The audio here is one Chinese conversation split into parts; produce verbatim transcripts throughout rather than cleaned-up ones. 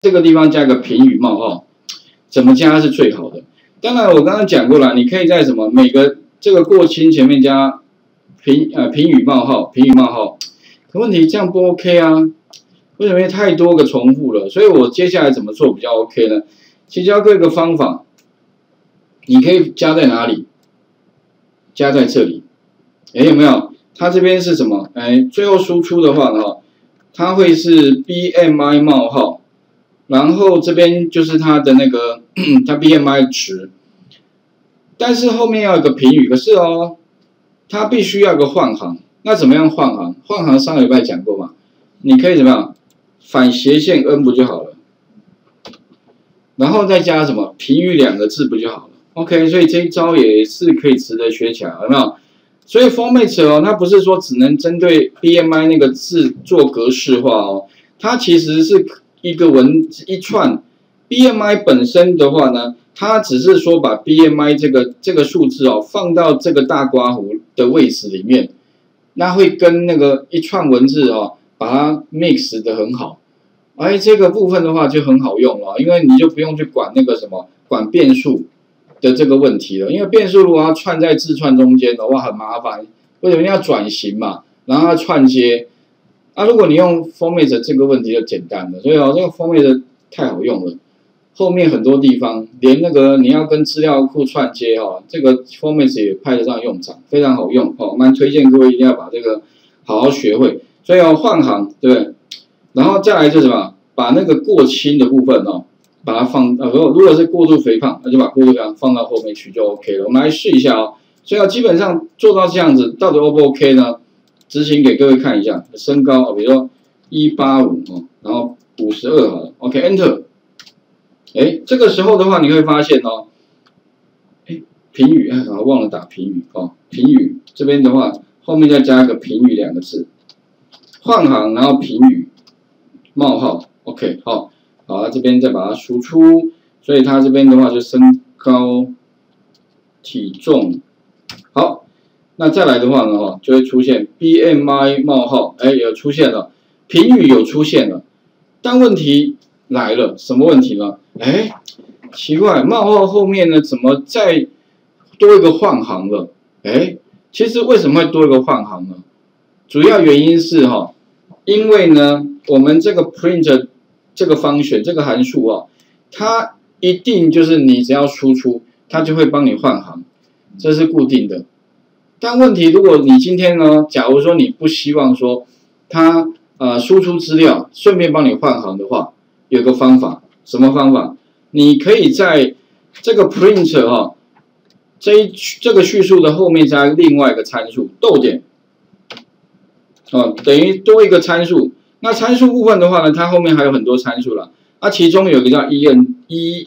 这个地方加个评语冒号，怎么加是最好的？当然，我刚刚讲过了，你可以在什么每个这个过清前面加评呃评语冒号，评语冒号。可问题这样不 OK 啊？为什么太多个重复了？所以我接下来怎么做比较 OK 呢？其实教各位一个方法，你可以加在哪里？加在这里。哎，有没有？它这边是什么？哎，最后输出的话呢，它会是 B M I 冒号。然后这边就是它的那个它 B M I 值，但是后面要有一个评语，可是哦，它必须要有个换行。那怎么样换行？换行上个礼拜讲过嘛，你可以怎么样反斜线 N 不就好了？然后再加什么评语两个字不就好了 ？OK， 所以这一招也是可以值得学起来，有没有？所以 format 哦，它不是说只能针对 B M I 那个字做格式化哦，它其实是。一个文一串 B M I 本身的话呢，它只是说把 B M I 这个这个数字哦放到这个大括弧的位置里面，那会跟那个一串文字哦把它 mix 的很好，哎，这个部分的话就很好用了，因为你就不用去管那个什么管变数的这个问题了，因为变数如果要串在字串中间的话很麻烦，为什么要转型嘛，然后要串接。啊，如果你用 format 这个问题就简单了，所以哦，这个 format 太好用了。后面很多地方，连那个你要跟资料库串接哦，这个 format 也派得上用场，非常好用哦。蛮推荐各位一定要把这个好好学会。所以哦，换行对不对？然后再来就是什么，把那个过轻的部分哦，把它放呃，如果是过度肥胖，那就把过度肥胖放到后面去就 OK 了。我们来试一下哦。所以哦，基本上做到这样子，到底 O 不 OK 呢？执行给各位看一下，身高哦，比如说一八五哦，然后五十二好了 ，OK，Enter。哎，这个时候的话，你会发现哦，哎，评语，哎，我忘了打评语哦，评语这边的话，后面再加一个评语两个字，换行，然后评语冒号 ，OK， 好，好，这边再把它输出，所以它这边的话就身高、体重，好。那再来的话呢，哈，就会出现 B M I 冒号，哎，有出现了，评语有出现了，但问题来了，什么问题呢？哎，奇怪，冒号后面呢，怎么再多一个换行了？哎，其实为什么会多一个换行呢？主要原因是哈，因为呢，我们这个 print 这个方选这个函数啊，它一定就是你只要输出，它就会帮你换行，这是固定的。但问题，如果你今天呢，假如说你不希望说它呃输出资料，顺便帮你换行的话，有个方法，什么方法？你可以在这个 print 哈、哦、这一这个叙述的后面加另外一个参数逗点，哦，等于多一个参数。那参数部分的话呢，它后面还有很多参数了。那、啊、其中有一个叫 E N E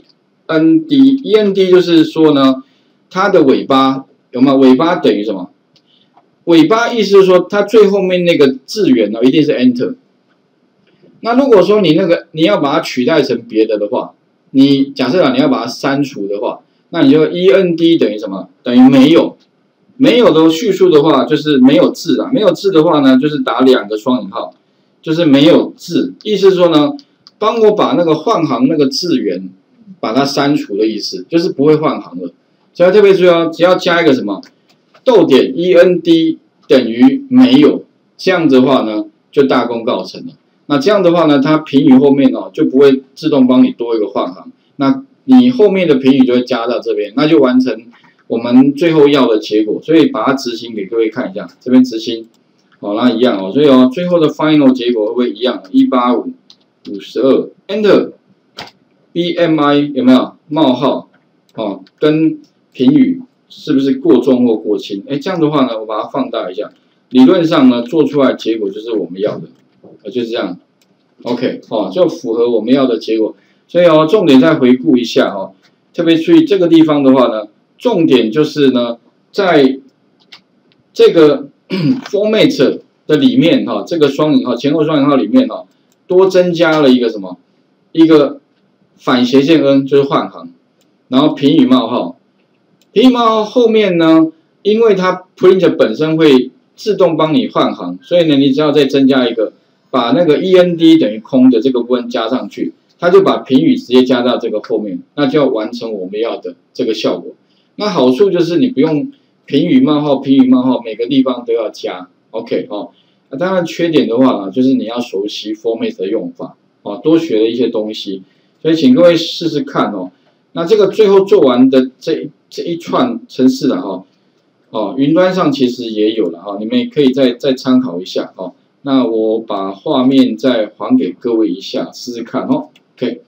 N D E N D 就是说呢，它的尾巴。有没有尾巴等于什么？尾巴意思是说，它最后面那个字元呢，一定是 Enter。那如果说你那个你要把它取代成别的的话，你假设啊你要把它删除的话，那你就 E N D 等于什么？等于没有。没有的叙述的话，就是没有字啦。没有字的话呢，就是打两个双引号，就是没有字。意思是说呢，帮我把那个换行那个字元把它删除的意思，就是不会换行了。所以特别注意哦，只要加一个什么逗点 E N D 等于没有，这样子的话呢，就大功告成了。那这样的话呢，它评语后面哦就不会自动帮你多一个换行，那你后面的评语就会加到这边，那就完成我们最后要的结果。所以把它执行给各位看一下，这边执行，好，那一样哦。所以哦，最后的 final 结果会不会一样？一八五五十二 Enter B M I 有没有冒号？哦，跟评语是不是过重或过轻？哎，这样的话呢，我把它放大一下，理论上呢，做出来结果就是我们要的，呃，就是这样。OK， 哦，就符合我们要的结果。所以哦，重点再回顾一下哦，特别注意这个地方的话呢，重点就是呢，在这个 format 的里面哈、哦，这个双引号前后双引号里面哈、哦，多增加了一个什么？一个反斜线 N 就是换行，然后评语冒号。评语冒号后面呢，因为它 print 本身会自动帮你换行，所以呢，你只要再增加一个，把那个 E N D 等于空的这个部分加上去， 它就把评语直接加到这个后面，那就要完成我们要的这个效果。那好处就是你不用评语冒号评语冒号每个地方都要加 ，OK 哦。那当然缺点的话啊，就是你要熟悉 format 的用法哦，多学了一些东西，所以请各位试试看哦。那这个最后做完的这这一串程式了哈，哦，云端上其实也有了哈，你们也可以再再参考一下哦。那我把画面再还给各位一下，试试看哦。OK。